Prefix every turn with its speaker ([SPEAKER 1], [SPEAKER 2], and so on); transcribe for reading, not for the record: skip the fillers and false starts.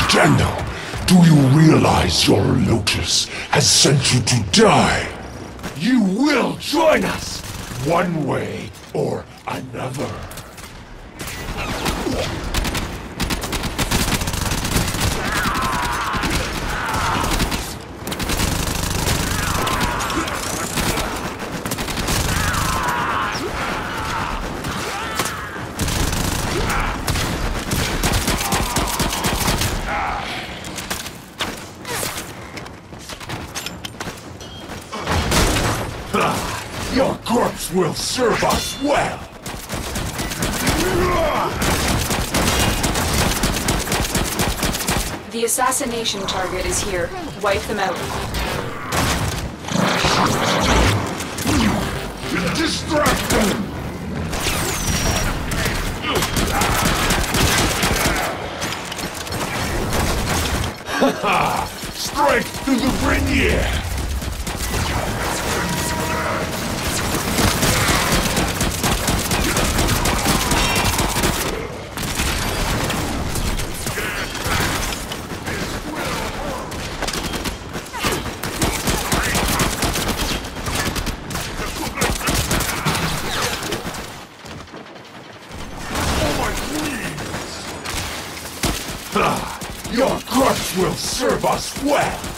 [SPEAKER 1] scandal. Do you realize your Lotus has sent you to die? You will join us, one way or another. Your corpse will serve us well!
[SPEAKER 2] The assassination target is here. Wipe them out.
[SPEAKER 1] Distract them! Ha! Strike through the Grenier! Your corpse will serve us well!